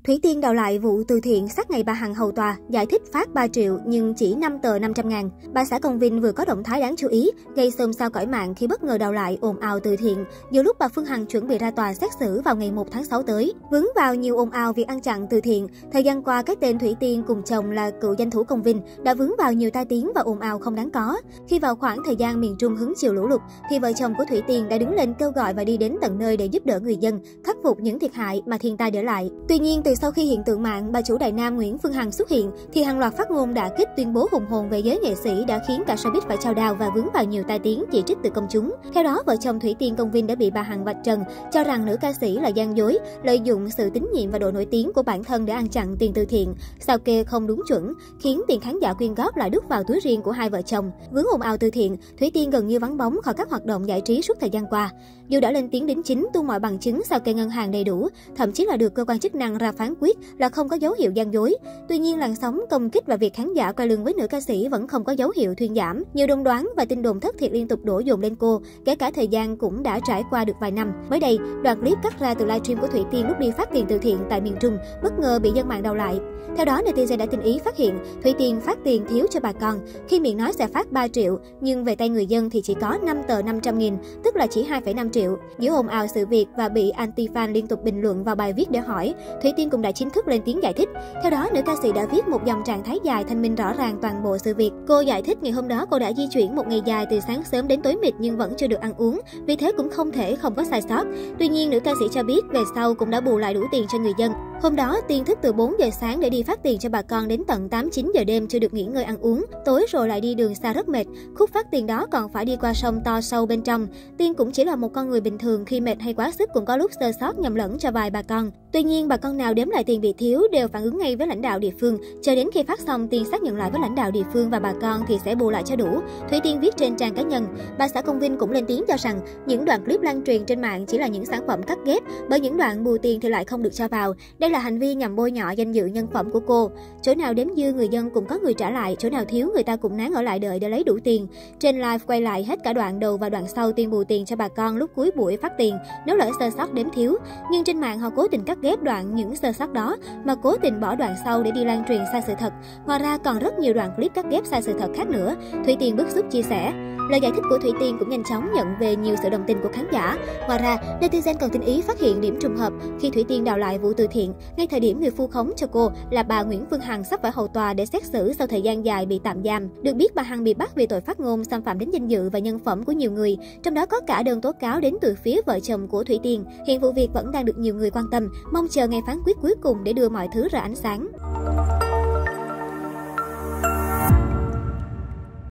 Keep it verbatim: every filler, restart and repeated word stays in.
Thủy Tiên đào lại vụ từ thiện sát ngày bà Hằng hầu tòa, giải thích phát ba triệu nhưng chỉ năm tờ năm trăm ngàn. Bà xã Công Vinh vừa có động thái đáng chú ý, gây xôn xao cõi mạng khi bất ngờ đào lại ồn ào từ thiện, giữa lúc bà Phương Hằng chuẩn bị ra tòa xét xử vào ngày một tháng sáu tới. Vướng vào nhiều ồn ào việc ăn chặn từ thiện, thời gian qua cái tên Thủy Tiên cùng chồng là cựu danh thủ Công Vinh đã vướng vào nhiều tai tiếng và ồn ào không đáng có. Khi vào khoảng thời gian miền Trung hứng chịu lũ lụt, thì vợ chồng của Thủy Tiên đã đứng lên kêu gọi và đi đến tận nơi để giúp đỡ người dân, khắc phục những thiệt hại mà thiên tai để lại. Tuy nhiên, từ sau khi hiện tượng mạng bà chủ Đại Nam Nguyễn Phương Hằng xuất hiện, thì hàng loạt phát ngôn đả kích tuyên bố hùng hồn về giới nghệ sĩ đã khiến cả showbiz phải chao đao và vướng vào nhiều tai tiếng chỉ trích từ công chúng. Theo đó, vợ chồng Thủy Tiên Công Vinh đã bị bà Hằng vạch trần, cho rằng nữ ca sĩ là gian dối, lợi dụng sự tín nhiệm và độ nổi tiếng của bản thân để ăn chặn tiền từ thiện, sao kê không đúng chuẩn, khiến tiền khán giả quyên góp lại đút vào túi riêng của hai vợ chồng. Vướng ồn ào từ thiện, Thủy Tiên gần như vắng bóng khỏi các hoạt động giải trí suốt thời gian qua. Dù đã lên tiếng đính chính tung mọi bằng chứng sao kê ngân hàng đầy đủ, thậm chí là được cơ quan chức năng ra phán quyết là không có dấu hiệu gian dối. Tuy nhiên, làn sóng công kích và việc khán giả quay lưng với nữ ca sĩ vẫn không có dấu hiệu thuyên giảm. Nhiều đồn đoán và tin đồn thất thiệt liên tục đổ dồn lên cô, kể cả thời gian cũng đã trải qua được vài năm. Mới đây, đoạn clip cắt ra từ livestream của Thủy Tiên lúc đi phát tiền từ thiện tại miền Trung bất ngờ bị dân mạng đào lại. Theo đó, netizen đã tinh ý phát hiện Thủy Tiên phát tiền thiếu cho bà con, khi miệng nói sẽ phát ba triệu, nhưng về tay người dân thì chỉ có năm tờ năm trăm nghìn, tức là chỉ hai phẩy năm triệu. Giữa ồn ào sự việc và bị anti-fan liên tục bình luận vào bài viết để hỏi, Thủy Tiên cũng đã chính thức lên tiếng giải thích. Theo đó, nữ ca sĩ đã viết một dòng trạng thái dài thanh minh rõ ràng toàn bộ sự việc. Cô giải thích ngày hôm đó cô đã di chuyển một ngày dài từ sáng sớm đến tối mịt nhưng vẫn chưa được ăn uống, vì thế cũng không thể không có sai sót. Tuy nhiên, nữ ca sĩ cho biết về sau cũng đã bù lại đủ tiền cho người dân. Hôm đó, Tiên thức từ bốn giờ sáng để đi phát tiền cho bà con đến tận tám chín giờ đêm chưa được nghỉ ngơi ăn uống. Tối rồi lại đi đường xa rất mệt. Khúc phát tiền đó còn phải đi qua sông to sâu bên trong. Tiên cũng chỉ là một con người bình thường, khi mệt hay quá sức cũng có lúc sơ sót nhầm lẫn cho vài bà con. Tuy nhiên, bà con nào đếm lại tiền bị thiếu đều phản ứng ngay với lãnh đạo địa phương. Chờ đến khi phát xong, Tiên xác nhận lại với lãnh đạo địa phương và bà con thì sẽ bù lại cho đủ. Thủy Tiên viết trên trang cá nhân. Bà xã Công Vinh cũng lên tiếng cho rằng những đoạn clip lan truyền trên mạng chỉ là những sản phẩm cắt ghép, bởi những đoạn bù tiền thì lại không được cho vào. Đây là hành vi nhằm bôi nhọ danh dự nhân phẩm của cô. Chỗ nào đếm dư người dân cũng có người trả lại, chỗ nào thiếu người ta cũng nán ở lại đợi để lấy đủ tiền. Trên live quay lại hết cả đoạn đầu và đoạn sau Tiên bù tiền cho bà con lúc cuối buổi phát tiền, nếu lỡ sơ sót đếm thiếu. Nhưng trên mạng họ cố tình cắt ghép đoạn những sơ sót đó mà cố tình bỏ đoạn sau để đi lan truyền sai sự thật. Ngoài ra còn rất nhiều đoạn clip cắt ghép sai sự thật khác nữa. Thủy Tiên bức xúc chia sẻ. Lời giải thích của Thủy Tiên cũng nhanh chóng nhận về nhiều sự đồng tình của khán giả. Ngoài ra, netizen còn tinh ý phát hiện điểm trùng hợp khi Thủy Tiên đào lại vụ từ thiện, ngay thời điểm người vu khống cho cô là bà Nguyễn Phương Hằng sắp phải hầu tòa để xét xử sau thời gian dài bị tạm giam. Được biết, bà Hằng bị bắt vì tội phát ngôn xâm phạm đến danh dự và nhân phẩm của nhiều người, trong đó có cả đơn tố cáo đến từ phía vợ chồng của Thủy Tiên. Hiện vụ việc vẫn đang được nhiều người quan tâm, mong chờ ngày phán quyết cuối cùng để đưa mọi thứ ra ánh sáng.